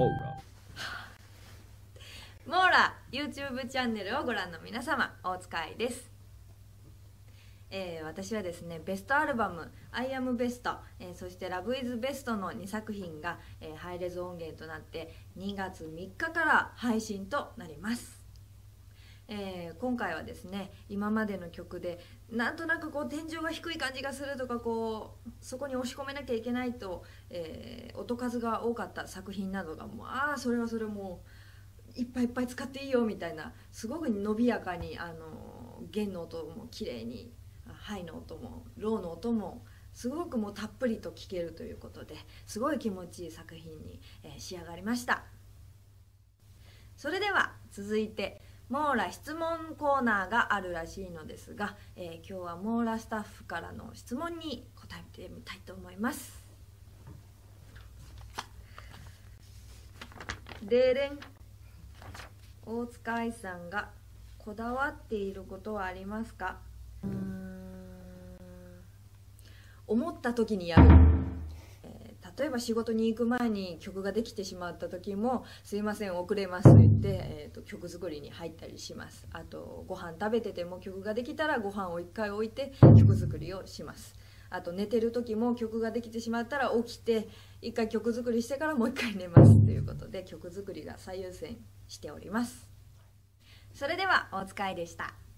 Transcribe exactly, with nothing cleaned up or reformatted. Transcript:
モーラモーラ YouTube チャンネルをご覧の皆様、大塚愛です。えー、私はですね、ベストアルバム「アイアムベスト」えー、そして「ラブイズベスト」のにさく品が、えー、ハイレゾ音源となってにがつみっかから配信となります。えー、今回はですね、今までの曲でなんとなくこう天井が低い感じがするとか、こうそこに押し込めなきゃいけないと、えー、音数が多かった作品などがもうああそれはそれもういっぱいいっぱい使っていいよみたいな、すごく伸びやかにあの弦の音も綺麗に、ハイの音もローの音もすごくもうたっぷりと聴けるということで、すごい気持ちいい作品に、えー、仕上がりました。それでは続いてモーラ質問コーナーがあるらしいのですが、えー、今日はモーラスタッフからの質問に答えてみたいと思います。でれん。大塚愛さんがこだわっていることはありますか？うーん、思った時にやる。例えば仕事に行く前に曲ができてしまった時も「すいません遅れます」と言って、えー、と曲作りに入ったりします。あとご飯食べてても曲ができたらご飯をいっかい置いて曲作りをします。あと寝てる時も曲ができてしまったら起きていっかい曲作りしてからもういっかい寝ますということで、曲作りが最優先しております。それでは大塚愛でした。